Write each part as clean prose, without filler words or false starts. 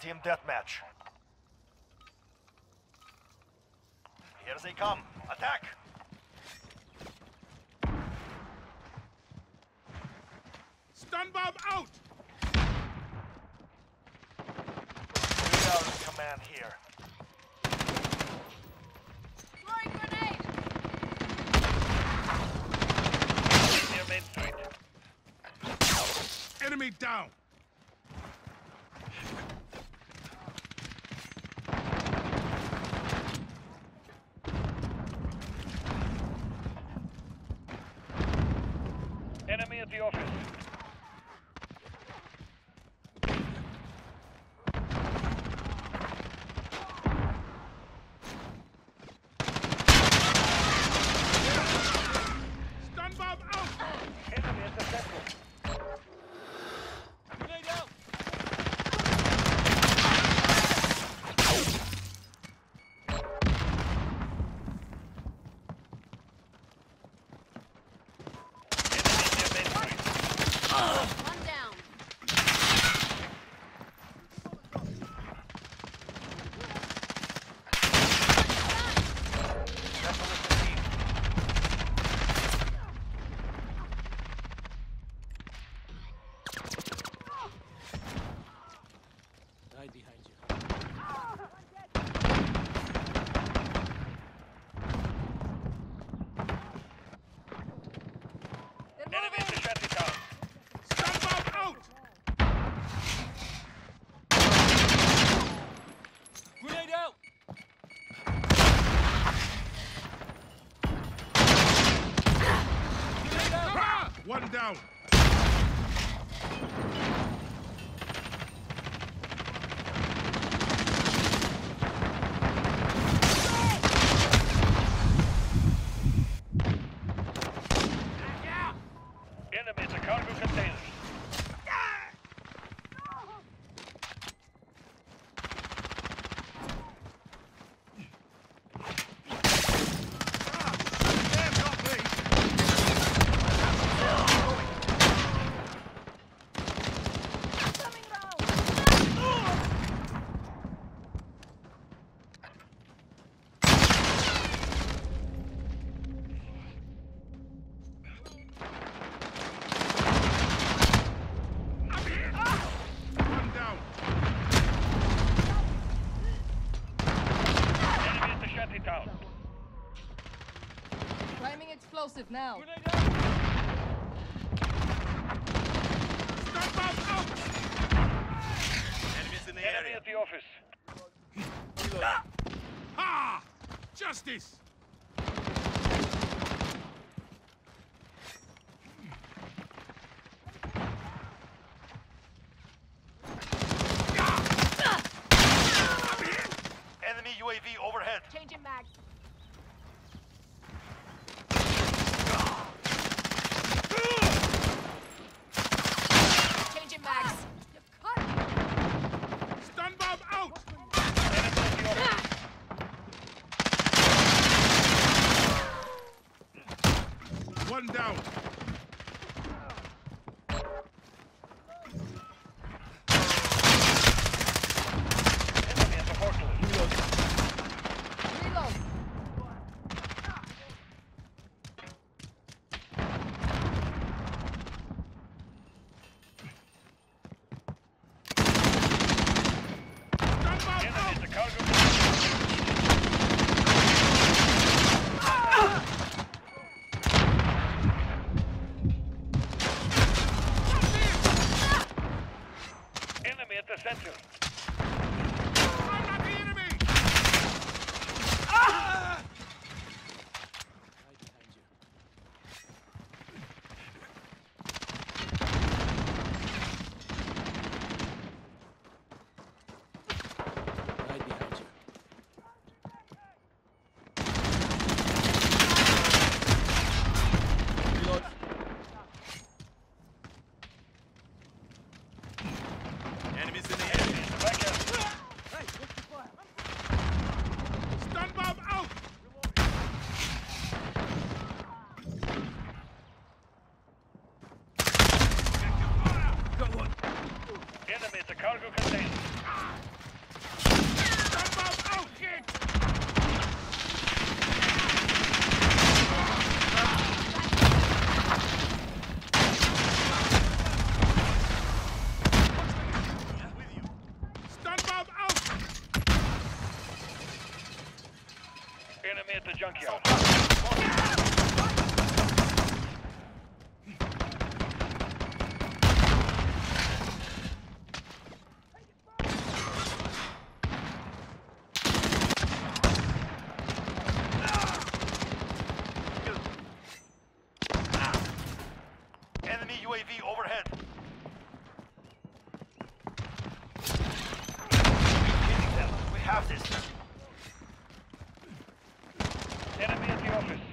Team deathmatch. Here they come. Attack! Stun bomb out! 3 hours command here. Throwing grenade! Near Main Street. Enemy down! Enemy at the office. Stun bomb out! Enemy at the center. Grenade out! One down. Right behind you. Enemy at the shanty town. Stun bomb out! Grenade out! Grenade out! Ah! One down! Enemy at the cargo containers. Hands up, please! Coming round! One down! Enemy at the shanty town. Priming explosive now. Grenade out. Stun bomb out! Enemies in the area. Enemy at the office. Ah! Justice! Enemy UAV overhead. Changing mag. Changing mags. You cut it. Stun bomb out! Enemy at the office. One down! Enemy at the forklift. Reload. Stun bomb Enemy out! at the cargo containers. Enemy at the center. I'm not the enemy! Right behind you. Right behind you. Reload. Enemies in the area. Enemy at the junkyard. Enemy UAV overhead. Hitting them. We have this. Enemy at the office.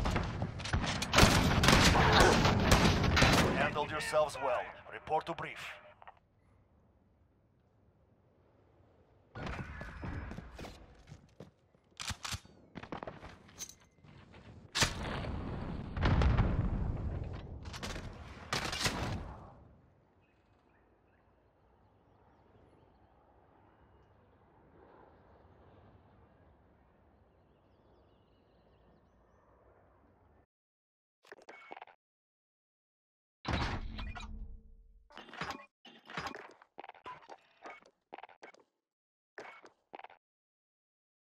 Handled yourselves well. Report to brief.